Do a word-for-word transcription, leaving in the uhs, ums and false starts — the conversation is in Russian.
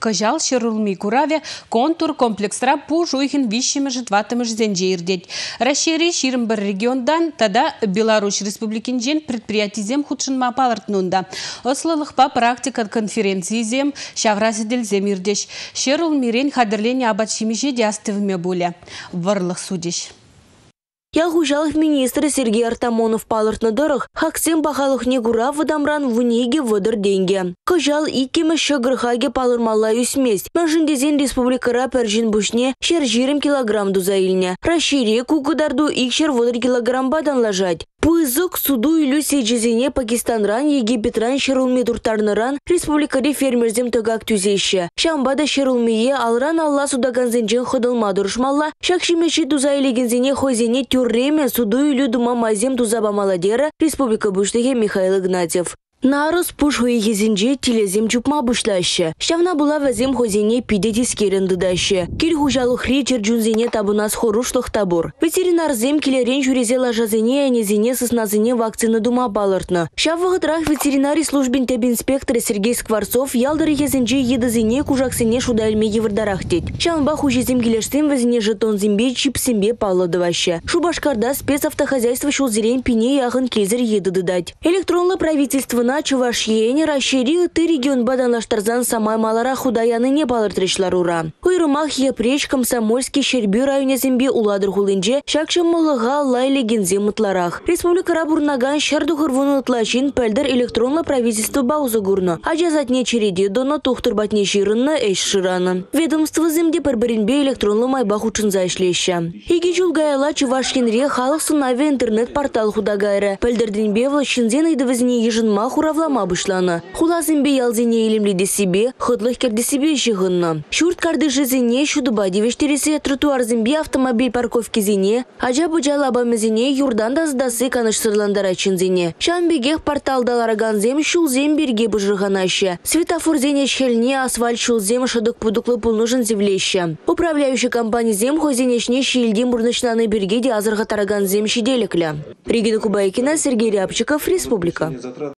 Кыжал шырылмей кураве контур комплекстра пу жуйхин вишшими житватымы жденжейрдеть. Расшири ширым бір региондан, тада Беларусь республикинжен предприятизем худшынма палыртнунда. Ослылықпа практика конференциизем шаврасидель земирдеш. Шырылмирен хадырлене абатшимише диастывыме буля. Варлық судеш. Ялгужалых министр Сергей Артамонов палыртны дырых, хаксем бахалых негура выдамран вунеге выдыр деньги. Кыжал иккемі шыгырхаге палырмалла үсмест. Мәжіндезен республикара пәржін бушне шер жирым килограмм дузаилне. Расшире кукударду икшер выдыр килограмм бадан лажать. Пызык суду илю сейджезене Пакистанран, Египетран шерулме дуртарныран республикари фермерзем тыгак түзейші. Шамбада шерулмее алран алла судаганзенжен ходылма дұрышмалла, шакшимеші дузайлегензене хойзене тюрреме суду илю думамазем дузабамаладера республика буштеге Михаил Игнатьев. Нарус пуш хуегезинже тилезем чупма бушлаще. Шавна була вазем хозине пиде тискерен дыдаще. Киль хужалух ричер джунзине табунас хорушлых табур. Ветеринар зем килерен журезе лажазине анезине сосназине вакцины дума балыртны. Шав вағытрах ветеринарий службин теб инспекторы Сергей Скворцов ялдыры езинже едызине кужаксине шудальме евардарах тет. Шанба хужезем килештем вазине жетон зимбе чипсимбе палладываще. Шубашкарда спецавтохозяйство шулзирен пине яхын кезер еді дыдать. Электронлы правительство на Чувашьене расширил ты регион баданлаштарзан самай малара худаяны не балыртырышлар ура. Уйрымах епреч комсомольский Щербю районе зембе уладыр хулынже шакшым молыга лайле гензе мытларах. Республика Рабурнаган шардухыр вунытлачин пәлдір электронлы правительство баузы гурны. Ажазатне череде доно тухтыр батне жирынны эш шыраны. Ведомство земде пәрбірінбе электронлы майбах учын зайшлеща. Иги жулгаяла Чувашьенре халық сунаве интернет портал худагайры. Пәлдірдінбе влащынзен айдывызіне ежынма хуравлама бышланы. Хулазымбе ялзене илемледе себе, хытлых керде себе жығынны. Шурт карды жызене шудыба девештересе тротуар зімбе автомобиль парковки зене, ажа бұжайлаба мезене юрдан да здасы каныш сырландара чынзене. Шамбегех порталдалараган зем шулзем берге бұжырғанашы. Светофор зене шхельне асфальт шулзем шыдық пудуклы пулнужын зевлеща. Управляющий компания зем хозенешне шилдем бурнычнаны берге де азырға тараган зем шиделіклі. Регина Кубайкина, Сергей Рябчиков, Республика.